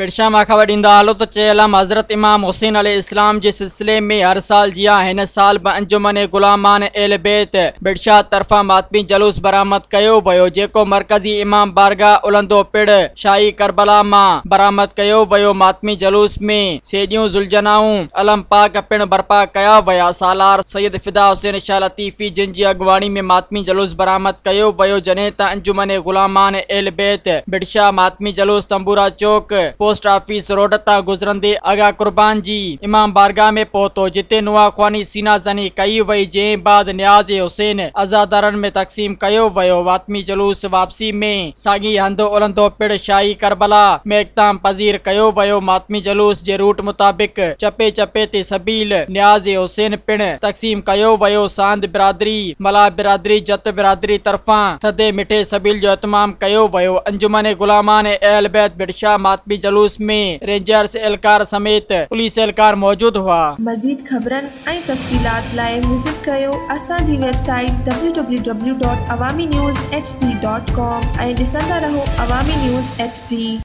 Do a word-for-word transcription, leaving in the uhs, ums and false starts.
बिरशा मां ख़बर ॾींदा हलो त चयल हज़रत इमाम हुसैन अलैहि इस्लाम जे सिलसिले में हर साल जिया हिन साल बि अंजुमन गुलामान एल बैत बिरशा तरफ़ां मातमी जलूस बरामद कयो वियो, जेको मरकज़ी इमाम बारगाह उलंदो पिड़ शाही करबला मां बरामद कयो वियो। मातमी जलूस में सेडियूं जुलजनाऊं अलम पाक पिण बर्पा कया विया। सालार सैयद फिदा हुसैन शाह लतीफ़ी जिन जी अगवानी में मातमी जलूस बरामद कयो वियो, जॾहिं त अंजुमन गुलामान एल बैत बिरशा मातमी जलूस Tambura Chowk post office road ता गुजरंदे आगा कुर्बान जी इमाम बारगाह में पहुतो, जिते नुआ ख्वानी सीना जनी कई वई, जंहिं बाद न्याज हुसैन अज़ादारन में तक़सीम कयो वियो। मातमी जलूस वापसी में साॻी हंध उलंदो पिड़ शाही करबला में इक़्ताम पज़ीर कयो वियो। मातमी जलूस जे रूट मुताबिक चपे चपे ते सबील न्याज हुसैन पिण तक़सीम कयो वियो। सांद बिरादरी, मला बिरादरी, जत बिरादरी तरफां थदे मिठे सबील जो इतमाम कयो वियो। अंजुमन गुलामान एल बैत बिरशा मातमी जलूस में रेंजर्स एहलकार समेत पुलिस एहलकार मौजूद हुआ। मज़ीद ख़बरन ऐं तफ़सीलात लाइ विज़िट कयो असांजी website W W W dot Awami news H D dot com ऐं ॾिसंदा रहो अवामी न्यूज़ एच डी।